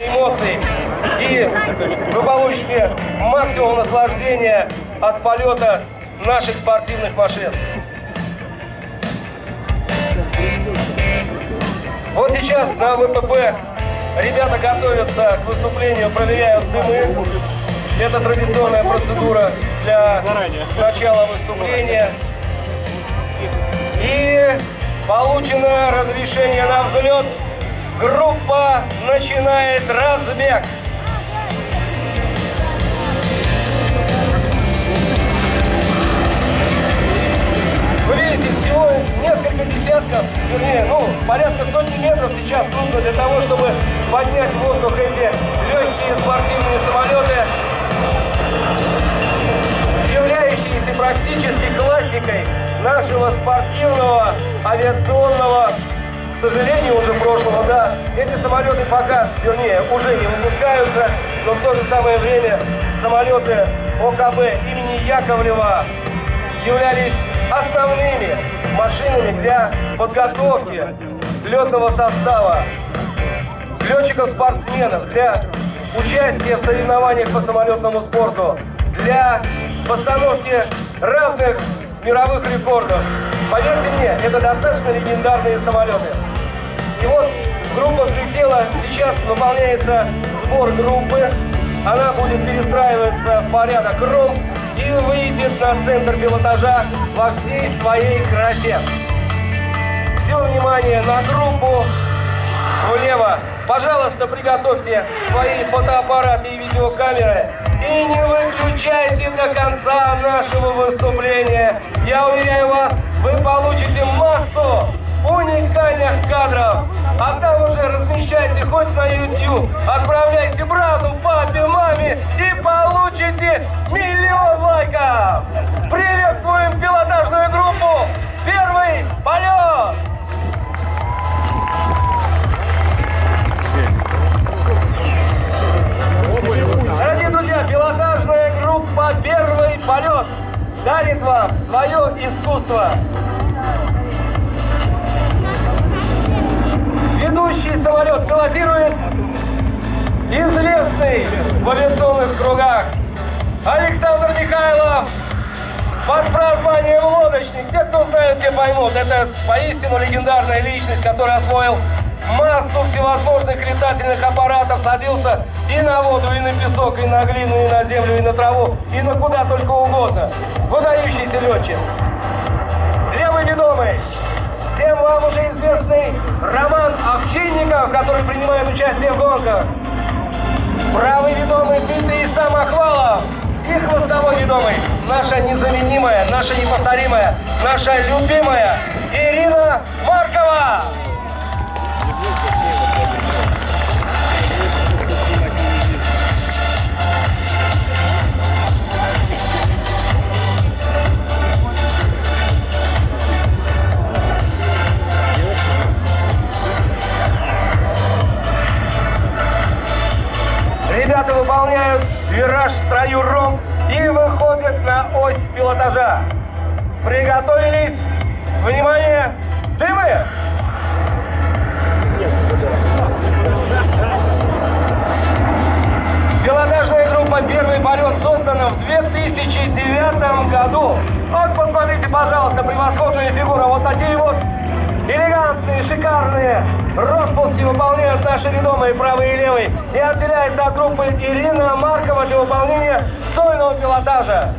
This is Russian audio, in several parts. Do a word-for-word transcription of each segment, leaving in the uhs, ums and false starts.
Эмоций, и вы получите максимум наслаждения от полета наших спортивных машин. Вот сейчас на ВПП ребята готовятся к выступлению, проверяют дымы. Это традиционная процедура для начала выступления. И получено разрешение на взлет. Группа начинает разбег. Вы видите, всего несколько десятков, вернее, ну, порядка сотни метров сейчас нужно для того, чтобы поднять в воздух эти легкие спортивные самолеты, являющиеся практически классикой нашего спортивного авиационного, к сожалению, уже прошлого, да. Эти самолеты пока, вернее, уже не выпускаются, но в то же самое время самолеты ОКБ имени Яковлева являлись основными машинами для подготовки летного состава, летчиков-спортсменов, для участия в соревнованиях по самолетному спорту, для постановки разных мировых рекордов. Поверьте мне, это достаточно легендарные самолеты. И вот группа взлетела, сейчас выполняется сбор группы. Она будет перестраиваться в порядок ромб и выйдет на центр пилотажа во всей своей красе. Все внимание на группу влево. Пожалуйста, приготовьте свои фотоаппараты и видеокамеры. И не выключайте до конца нашего выступления. Я уверяю вас, вы получите массу уникальных кадров. А там уже размещайте хоть на YouTube, отправляйте брату, папе, маме и получите миллион лайков. Приветствуем пилотажную группу. Первый полет! Дорогие друзья, пилотажная группа «Первый полет» дарит вам свое искусство. Ведущий самолет пилотирует известный в авиационных кругах Александр Михайлов под прозванием «Лодочник». Те, кто знает, те поймут. Это поистину легендарная личность, который освоил массу всевозможных летательных аппаратов, садился и на воду, и на песок, и на глину, и на землю, и на траву, и на куда только угодно. Выдающийся летчик. Левый ведомый. Всем вам уже известный Роман Овчинников, который принимает участие в гонках. Правый ведомый Дмитрий Самохвалов. И хвостовой ведомый. Наша незаменимая, наша неповторимая, наша любимая Ирина Маркова. Ребята выполняют вираж в строю ромб и выходят на ось пилотажа. Приготовились. Внимание! Дымы! Пилотажная группа «Первый полет» создана в две тысячи девятом году. Вот посмотрите, пожалуйста, превосходная фигура. Вот такие вот элегантные, шикарные распуски выполняют наши ведомые правый и левый. И отделяется от группы Ирина Маркова для выполнения сольного пилотажа.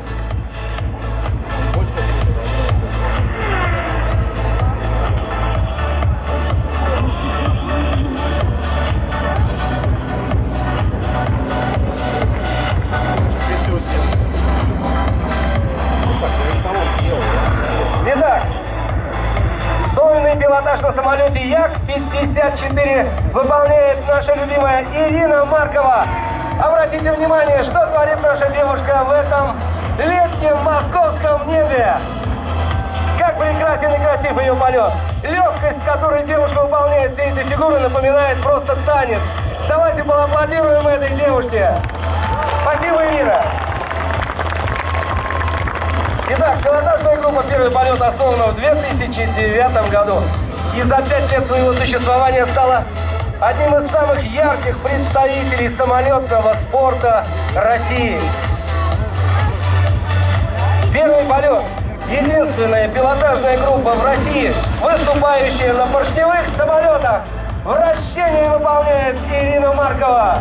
Итак, сольный пилотаж на самолете Як пятьдесят четыре выполняет наша любимая Ирина Маркова. Обратите внимание, что творит наша девушка в этом летнем московском небе. Как прекрасен и красив ее полет. Легкость, с которой девушка выполняет все эти фигуры, напоминает просто танец. Давайте поаплодируем этой девушке. Спасибо, Ира. Итак, пилотажная группа «Первый полет» основана в две тысячи девятом году. И за пять лет своего существования стала одним из самых ярких представителей самолетного спорта России. Первый полет. Единственная пилотажная группа в России, выступающая на поршневых самолетах. Вращение выполняет Ирина Маркова.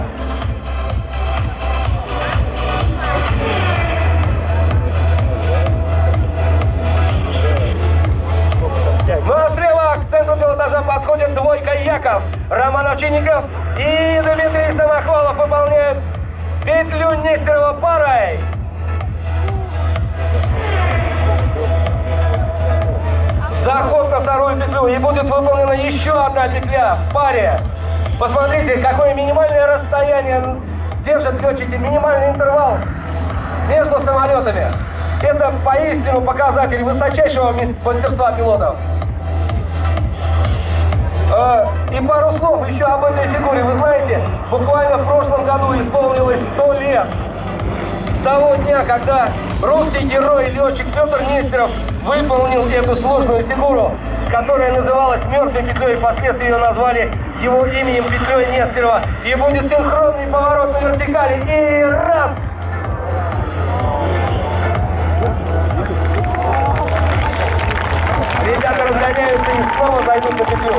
Ну а слева к центру пилотажа подходит двойка Яков, Роман Овчинников и Дмитрий Самохвалов выполняют петлю Нестерова парой. Заход на вторую петлю, и будет выполнена еще одна петля в паре. Посмотрите, какое минимальное расстояние держат летчики, минимальный интервал между самолетами. Это поистину показатель высочайшего мастерства пилотов. И пару слов еще об этой фигуре. Вы знаете, буквально в прошлом году исполнилось сто лет с того дня, когда русский герой и летчик Петр Нестеров выполнил эту сложную фигуру, которая называлась мертвой петлей, впоследствии ее назвали его именем петлей Нестерова. И будет синхронный поворот на вертикали. И раз! Ребята разгоняются и снова зайдут на петлю.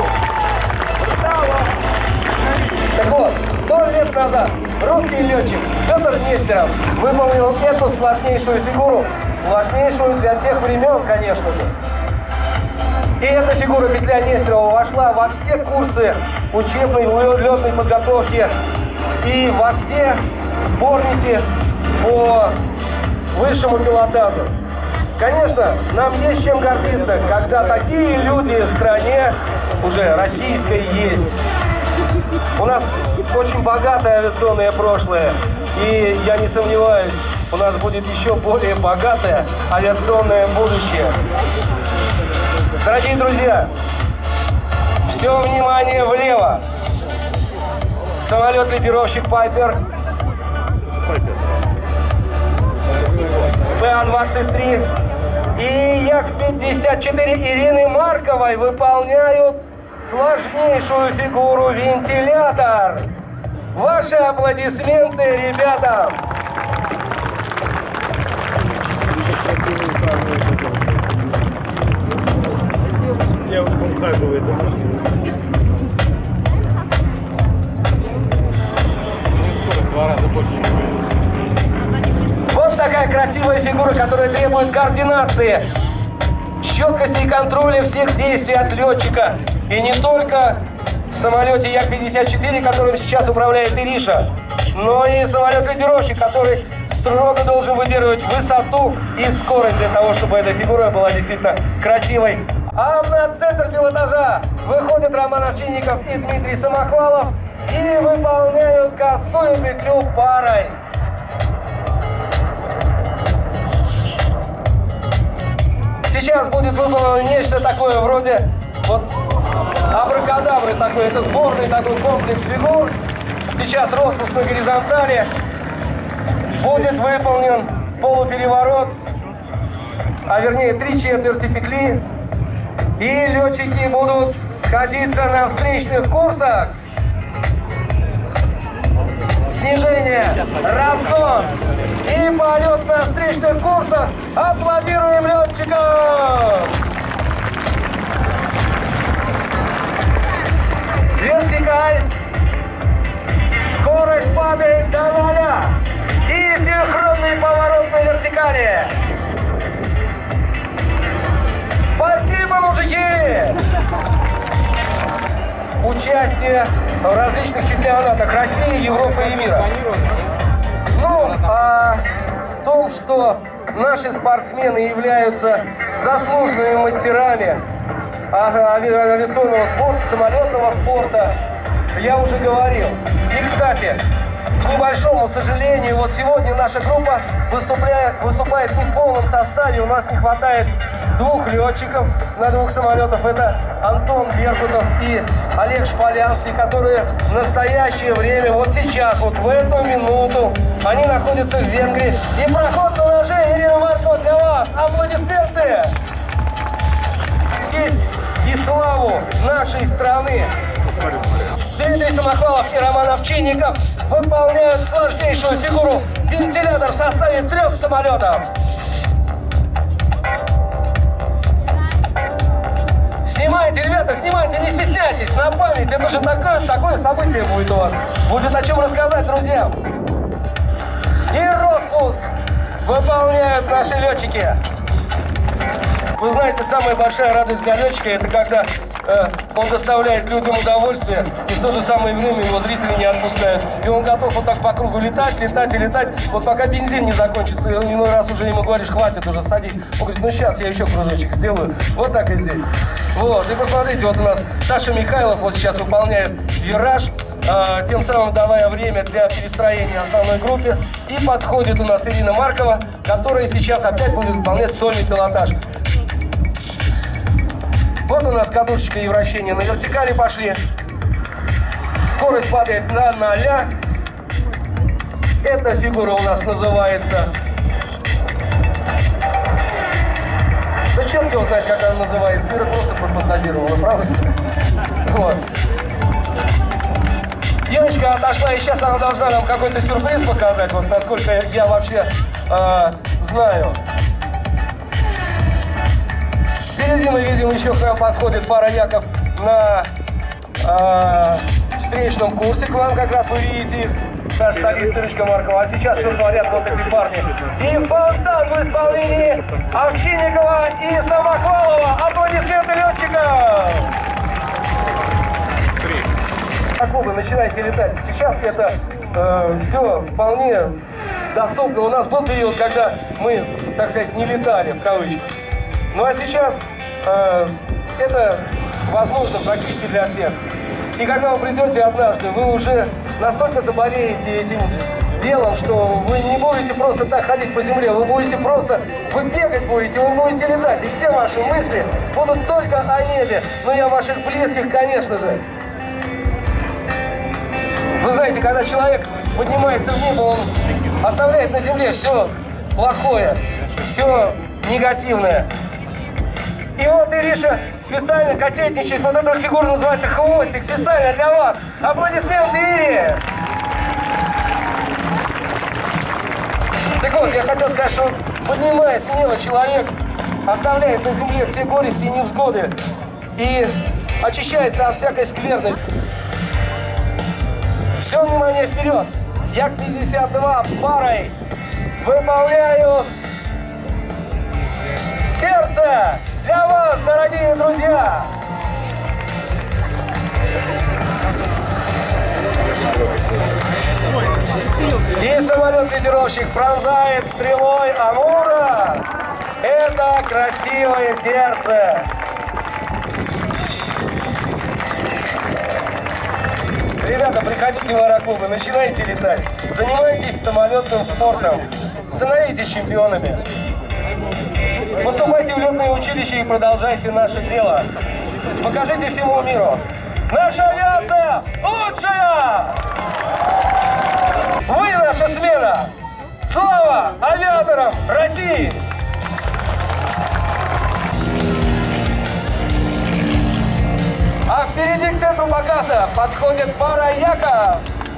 Так вот, сто лет назад русский летчик Петр Нестеров выполнил эту сложнейшую фигуру, сложнейшую для тех времен, конечно же. И эта фигура петля Нестерова вошла во все курсы учебной летной подготовки и во все сборники по высшему пилотажу. Конечно, нам есть чем гордиться, когда такие люди в стране уже российской есть. У нас очень богатое авиационное прошлое, и я не сомневаюсь, у нас будет еще более богатое авиационное будущее. Дорогие друзья, все внимание влево. Самолет-лидировщик Пайпер. Пэ А двадцать три и Як пятьдесят четыре Ирины Марковой выполняют сложнейшую фигуру вентилятор. Ваши аплодисменты ребятам! Девушка ухаживает. Два раза больше. Вот такая красивая фигура, которая требует координации, четкости и контроля всех действий от летчика. И не только в самолете Як пятьдесят четыре, которым сейчас управляет Ириша, но и самолет-лидировщик, который строго должен выдерживать высоту и скорость для того, чтобы эта фигура была действительно красивой. А на центр пилотажа выходят Роман Овчинников и Дмитрий Самохвалов и выполняют косую петлю парой. Сейчас будет выполнено нечто такое вроде вот абракадабры такой, это сборный такой комплекс фигур. Сейчас распуск на горизонтали, будет выполнен полупереворот, а вернее три четверти петли, и летчики будут сходиться на встречных курсах. Снижение, разгон и полет на встречных курсах. Аплодируем летчикам! Вертикаль. Скорость падает до нуля. И синхронный поворот на вертикали. Спасибо, мужики! Участие в различных чемпионатах России, Европы и мира. Ну, о том, что наши спортсмены являются заслуженными мастерами авиационного спорта, самолетного спорта, я уже говорил. И, кстати, к небольшому сожалению, вот сегодня наша группа выступает, выступает не в полном составе. У нас не хватает двух летчиков на двух самолетах. Это Антон Беркутов и Олег Шполянский, которые в настоящее время, вот сейчас, вот в эту минуту, они находятся в Венгрии. И проход на ноже Ирина Маркова для вас. Аплодисменты! Честь и славу нашей страны. Дмитрий Самохвалов и Роман Овчинников выполняют сложнейшую фигуру вентилятор в составе трех самолетов. Снимайте, ребята, снимайте, не стесняйтесь, на память. Это же такое, такое событие будет у вас. Будет о чем рассказать, друзья. И распуск выполняют наши летчики. Вы знаете, самая большая радость для летчика — это когда э, он доставляет людям удовольствие, и в то же самое время его зрители не отпускают. И он готов вот так по кругу летать, летать и летать, вот пока бензин не закончится. И иной раз уже ему говоришь: хватит уже, садись. Он говорит: ну сейчас я еще кружочек сделаю. Вот так и здесь. Вот, и посмотрите, вот у нас Саша Михайлов вот сейчас выполняет вираж, э, тем самым давая время для перестроения основной группе. И подходит у нас Ирина Маркова, которая сейчас опять будет выполнять сольный пилотаж. Вот у нас кадушечка и вращение на вертикали пошли. Скорость падает на ноля. Эта фигура у нас называется... Да черт его знает, как она называется. Ира просто профантазировала, правда? Вот. Девочка отошла, и сейчас она должна нам какой-то сюрприз показать, вот насколько я вообще э, знаю. Впереди мы видим, еще к нам подходит пара Яков на э, встречном курсе. К вам как раз вы видите их. Саша солист, Ирочка Маркова. А сейчас что творят вот эти парни? И фонтан в исполнении Овчинникова и Самохвалова. Аплодисменты летчикам! Акубы, начинайте летать. Сейчас это э, все вполне доступно. У нас был период, когда мы, так сказать, не летали, в кавычках. Ну а сейчас э, это возможно практически для всех. И когда вы придете однажды, вы уже настолько заболеете этим делом, что вы не будете просто так ходить по земле, вы будете просто, вы бегать будете, вы будете летать. И все ваши мысли будут только о небе. Ну и о ваших близких, конечно же. Вы знаете, когда человек поднимается в небо, он оставляет на земле все плохое, все негативное. И вот Ириша специально кокетничает. Вот эта фигура называется хвостик, специально для вас. Аплодисменты Ире! Так вот, я хотел сказать, что поднимаясь в небо, человек оставляет на земле все горести и невзгоды и очищается от всякой скверны. Все, внимание, вперед! Як пятьдесят два парой выполняю сердце для вас, дорогие друзья! И самолет-лидировщик пронзает стрелой Амура. Это красивое сердце. Ребята, приходите в аэроклубы, начинайте летать. Занимайтесь самолетным спортом. Становитесь чемпионами. Поступайте в летное училище и продолжайте наше дело. Покажите всему миру. Наша авиация лучшая! Вы наша смена! Слава авиаторам России! А впереди к центру показа подходит пара Яков.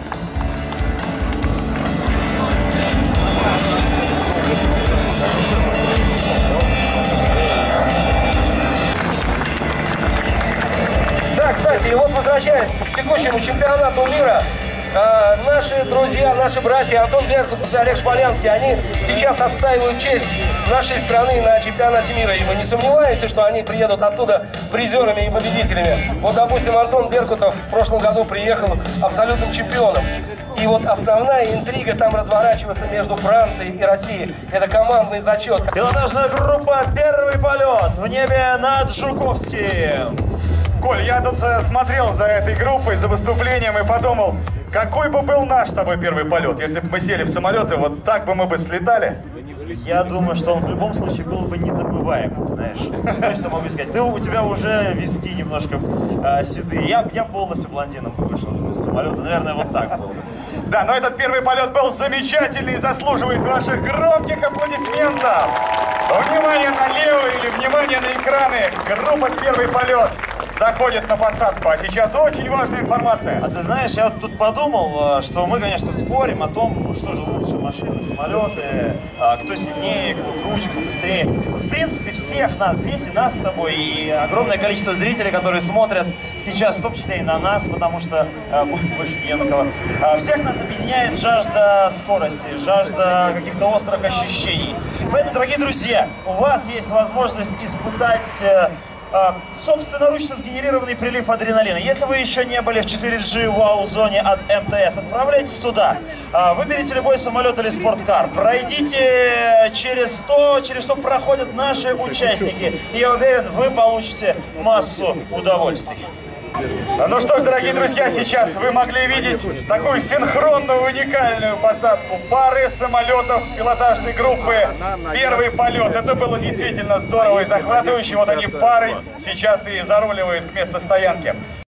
Да, кстати, и вот возвращаясь к текущему чемпионату мира, э, наши друзья, наши братья Антон Беркутов и Олег Шполянский, они сейчас отстаивают честь нашей страны на чемпионате мира. И мы не сомневаемся, что они приедут оттуда призерами и победителями. Вот, допустим, Антон Беркутов в прошлом году приехал абсолютным чемпионом. И вот основная интрига там разворачивается между Францией и Россией. Это командный зачет. Пилотажная группа «Первый полет» в небе над Жуковским. Коль, я тут э, смотрел за этой группой, за выступлением и подумал, какой бы был наш с тобой первый полет, если бы мы сели в самолеты, вот так бы мы бы слетали. Я думаю, что он в любом случае был бы незабываемым, знаешь. Точно могу сказать. Ты, у тебя уже виски немножко э, седые. Я, я полностью блондином вышел из самолета. Наверное, вот так было. Да, но этот первый полет был замечательный и заслуживает ваших громких аплодисментов. Внимание налево или внимание на экраны. Группа «Первый полет». заходит на посадку. А сейчас очень важная информация. А ты знаешь, я вот тут подумал, что мы, конечно, тут спорим о том, что же лучше, машины, самолеты, кто сильнее, кто круче, кто быстрее. В принципе, всех нас здесь, и нас с тобой, и огромное количество зрителей, которые смотрят сейчас, в том числе и на нас, потому что больше не на кого. Всех нас объединяет жажда скорости, жажда каких-то острых ощущений. Поэтому, дорогие друзья, у вас есть возможность испытать собственноручно сгенерированный прилив адреналина. Если вы еще не были в четыре джи вау-зоне от эм тэ эс, отправляйтесь туда. Выберите любой самолет или спорткар. Пройдите через то, через что проходят наши участники. И я уверен, вы получите массу удовольствий. Ну что ж, дорогие друзья, сейчас вы могли видеть такую синхронную, уникальную посадку пары самолетов пилотажной группы «Первый полет». Это было действительно здорово и захватывающе. Вот они парой сейчас и заруливают к месту стоянки.